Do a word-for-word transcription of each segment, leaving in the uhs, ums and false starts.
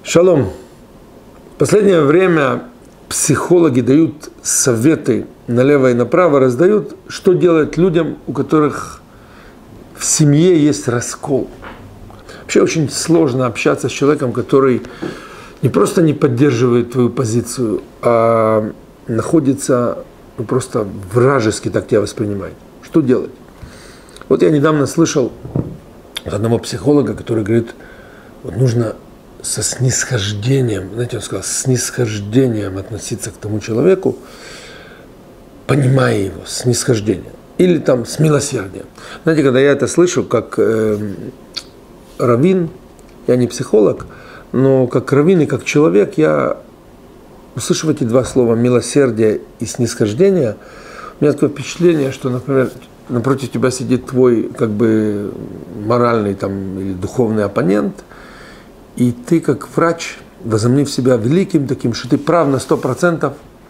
Шалом. В последнее время психологи дают советы налево и направо, раздают, что делать людям, у которых в семье есть раскол. Вообще очень сложно общаться с человеком, который не просто не поддерживает твою позицию, а находится ну, просто вражески так тебя воспринимает. Что делать? Вот я недавно слышал от одного психолога, который говорит, вот нужно со снисхождением, знаете, он сказал, с снисхождением относиться к тому человеку, понимая его, снисхождение. Или там с милосердием. Знаете, когда я это слышу, как э, раввин, я не психолог, но как раввин и как человек, я, услышав эти два слова, милосердие и снисхождение, у меня такое впечатление, что, например, напротив тебя сидит твой как бы моральный там, или духовный оппонент, и ты, как врач, возомнив себя великим таким, что ты прав на сто процентов,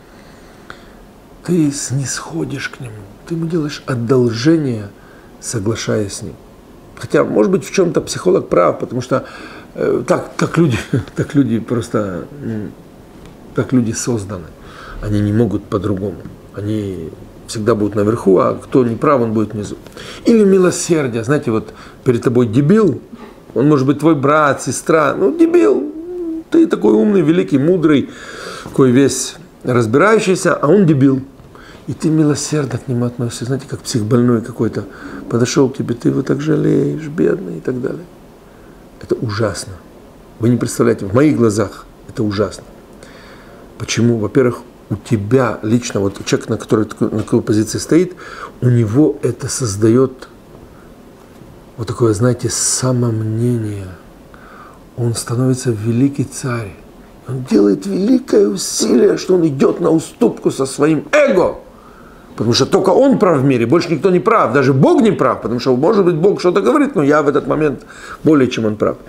ты снисходишь к нему, ты ему делаешь одолжение, соглашаясь с ним. Хотя, может быть, в чем-то психолог прав, потому что э, так, так, люди, так люди просто, так люди созданы. Они не могут по-другому. Они всегда будут наверху, а кто не прав, он будет внизу. Или милосердие. Знаете, вот перед тобой дебил, он может быть твой брат, сестра, ну дебил, ты такой умный, великий, мудрый, такой весь разбирающийся, а он дебил. И ты милосердно к нему относишься, знаете, как психбольной какой-то, подошел к тебе, ты его так жалеешь, бедный и так далее. Это ужасно. Вы не представляете, в моих глазах это ужасно. Почему? Во-первых, у тебя лично, вот человек, на который на какой позиции стоит, у него это создает вот такое, знаете, самомнение. Он становится великий царь. Он делает великое усилие, что он идет на уступку со своим эго. Потому что только он прав в мире, больше никто не прав. Даже Бог не прав, потому что, может быть, Бог что-то говорит, но я в этот момент более чем он прав.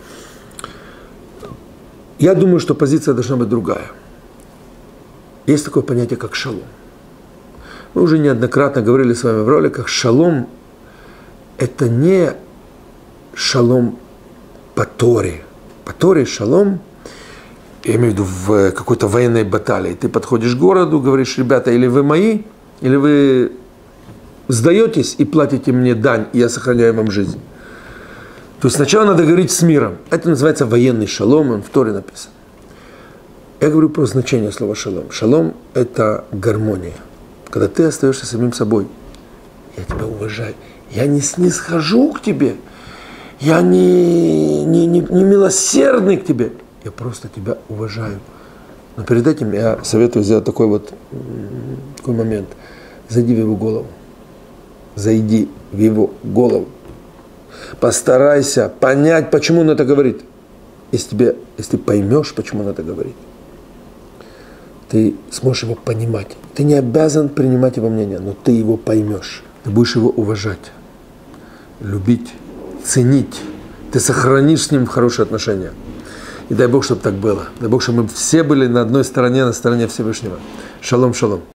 Я думаю, что позиция должна быть другая. Есть такое понятие, как шалом. Мы уже неоднократно говорили с вами в роликах, шалом – это не шалом по Торе. По Торе шалом, я имею в виду в какой-то военной баталии. Ты подходишь к городу, говоришь, ребята, или вы мои, или вы сдаетесь и платите мне дань, и я сохраняю вам жизнь. То есть сначала надо говорить с миром. Это называется военный шалом, он в Торе написан. Я говорю про значение слова шалом. Шалом – это гармония. Когда ты остаешься самим собой. Я тебя уважаю. Я не снисхожу к тебе. Я не, не, не, не милосердный к тебе. Я просто тебя уважаю. Но перед этим я советую сделать такой вот такой момент. Зайди в его голову. Зайди в его голову. Постарайся понять, почему он это говорит. Если, тебе, если ты поймешь, почему он это говорит, ты сможешь его понимать. Ты не обязан принимать его мнение, но ты его поймешь. Ты будешь его уважать, любить, ценить. Ты сохранишь с ним хорошие отношения. И дай Бог, чтобы так было. Дай Бог, чтобы мы все были на одной стороне, на стороне Всевышнего. Шалом, шалом.